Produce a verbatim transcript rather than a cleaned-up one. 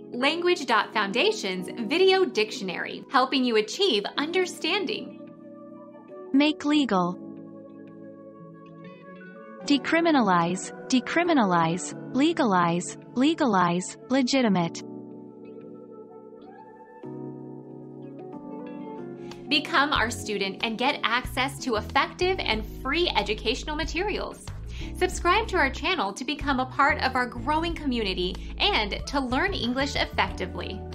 Language Foundation's Video Dictionary, helping you achieve understanding. Make legal. Decriminalize, decriminalize, legalize, legalize, legitimate. Become our student and get access to effective and free educational materials. Subscribe to our channel to become a part of our growing community and to learn English effectively.